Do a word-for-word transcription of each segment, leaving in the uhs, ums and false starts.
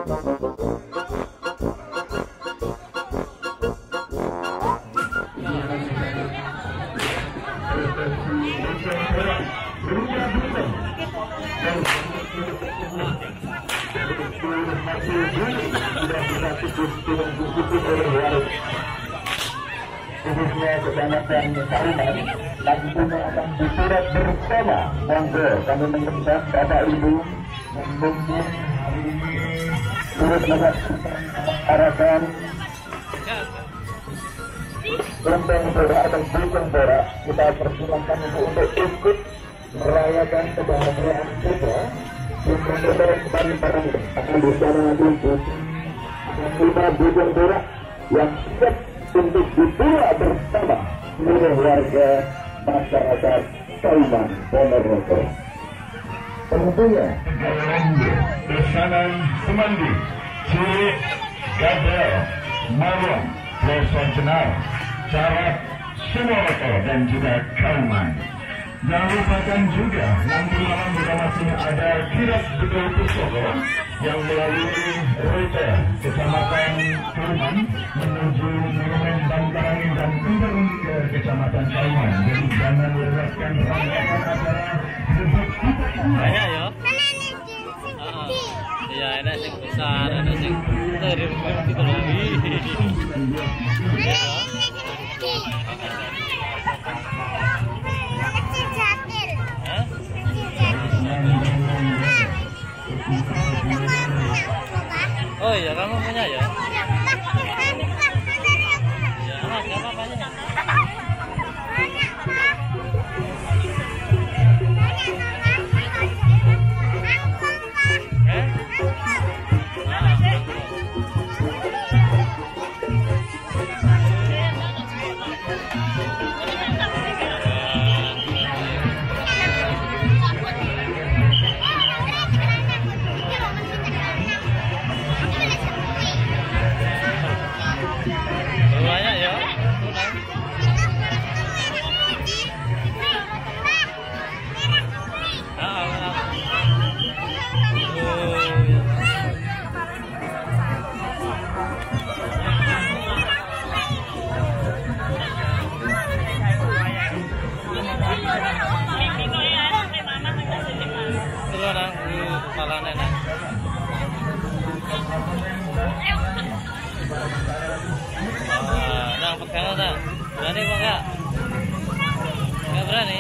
khususnya Kecamatan Saruman nantinya akan disurat bersama. Monggo kami mengundang Bapak Ibu memimpin hari ini turut melaksanakan Lembang Borak atau Bukang Borak. Kita persilahkan untuk ikut merayakan kebahagiaan kita. Bukang Borak bareng-bareng akan bicara nanti lima Bukang Borak yang siap untuk dibawa bersama seluruh warga masyarakat Kauman Ponorogo. Tentunya Pesanan Semandi, Cilik, Gabel, Marwang, Desa Jenar, Carat, Sumoroto dan juga Kauman. Jangan lupakan juga nanti malam juga masih ada kirap Betul Pusoko yang melalui rute Kecamatan Kauman menuju Monumen Bantarangin dan kembali ke Kecamatan Kauman. Jadi jangan lewatkan rangkaian acara debut kita. Banyak ya. Iya, ada yang besar, ada yang terima gitu lagi. Oh iya, kamu punya ya? Ya, mas, apa banyak? Nah, pegang tak? Berani kok enggak? Enggak berani?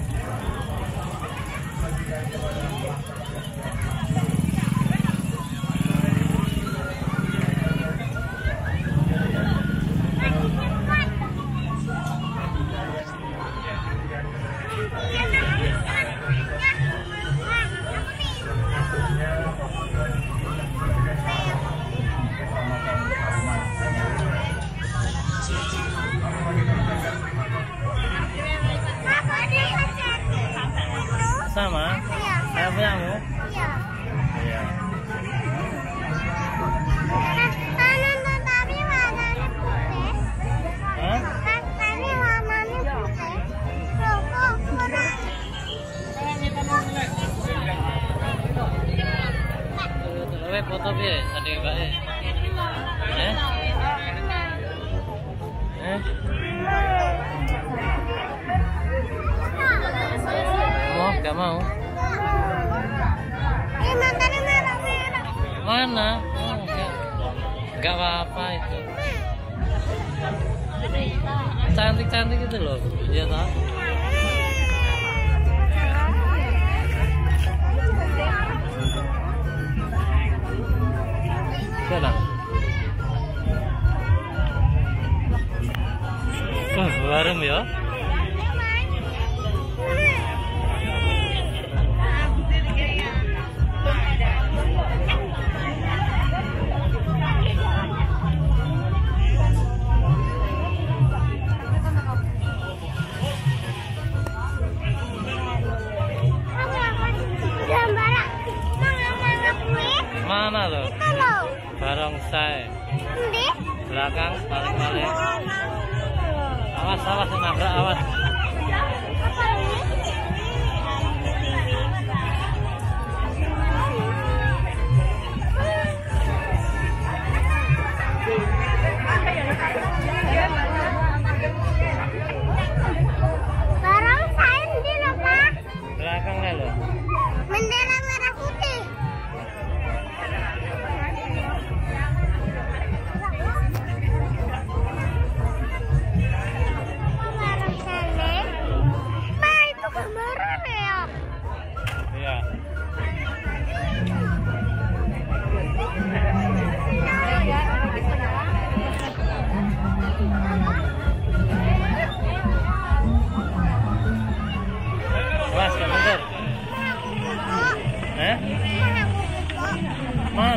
Sama? Iya. Kayak punyamu? Iya. Iya. Tapi warnanya putih. Hah? Tapi warnanya putih. Logo kurang. Terus foto piye tadi mbake? Eh? Eh? Mau, gak mau? Eh, matanya merah-merah. Mana? Oh, enggak. Enggak apa-apa itu. Cantik-cantik gitu loh. Iya tak? Sana. Wah, bareng ya. Mana lo? Barongsai. Belakang, balik-balik. Awas, awas, nabrak, awas.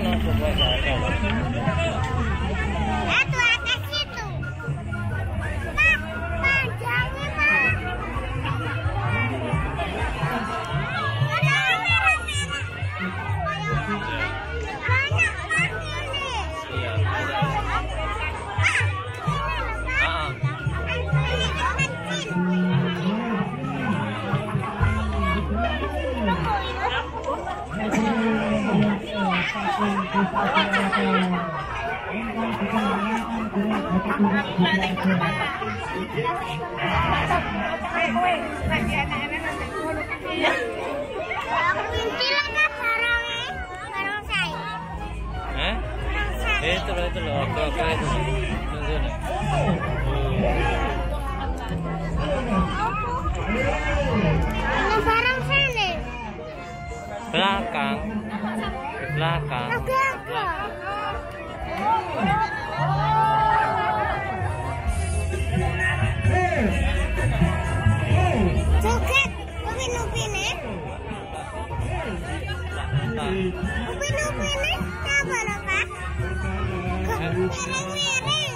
coba ada. Eh, tuh atas itu. Pak, panjangnya, Pak. Ada merah-merah. Banyak, Pak, ini. Iya. Ah, ini loh, Pak. Ah. Ini kecil. Kuntilan kan barangnya, barang saya. Eh? Barang saya. Eh, itu loh, itu loh. Oke, oke itu. Tunggu nih. Ada barang sana. Belakang. Di belakang. Ada apa? Joget, upin-upin eh. Nah, Upin-upin eh, apa loh, Pak? Kok miring-miring?